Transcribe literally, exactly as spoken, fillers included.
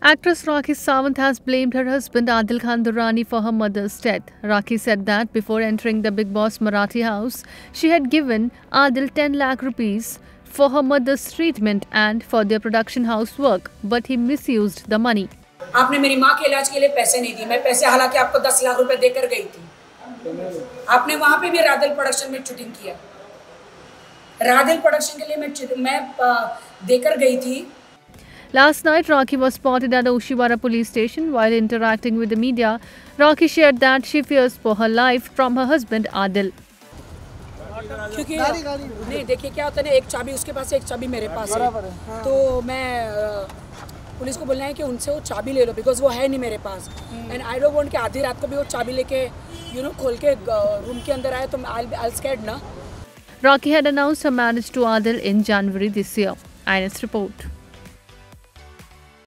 Actress Rakhi Sawant has blamed her husband Adil Khan Durrani for her mother's death. Rakhi said that before entering the Big Boss Marathi house, she had given Adil ten lakh rupees for her mother's treatment and for their production house work, but he misused the money. आपने मेरी माँ के इलाज के लिए पैसे नहीं दिए। मैं पैसे हालांकि आपको दस लाख रुपए देकर गई थी। आपने वहाँ पे भी राधिल प्रोडक्शन में शूटिंग किया। राधिल प्रोडक्शन के लिए मैं मैं देकर गई थी। Last night, Rakhi was spotted at the Ushiwara police station while interacting with the media. Rakhi shared that she fears for her life from her husband Adil. क्योंकि नहीं देखिए क्या होता है ना, एक चाबी उसके पास है, एक चाबी मेरे पास है, तो मैं पुलिस को बोलना है कि उनसे वो चाबी ले लो, बिकॉज वो है नहीं मेरे पास। एंड आई डोंट वांट कि आधी रात को भी वो चाबी लेके यू नो खोल के रूम के अंदर आए तो आई आई स्कैर्ड ना। Rakhi had announced her marriage to Adil in January this year. I N S report.